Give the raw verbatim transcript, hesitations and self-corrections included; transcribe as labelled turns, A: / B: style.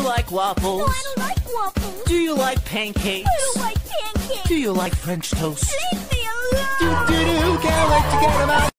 A: like waffles?
B: No, I don't like waffles.
A: Do you like pancakes?
B: I don't like pancakes.
A: Do you like French toast?
B: Leave me alone.
A: Do do do, can't wait to get 'em out.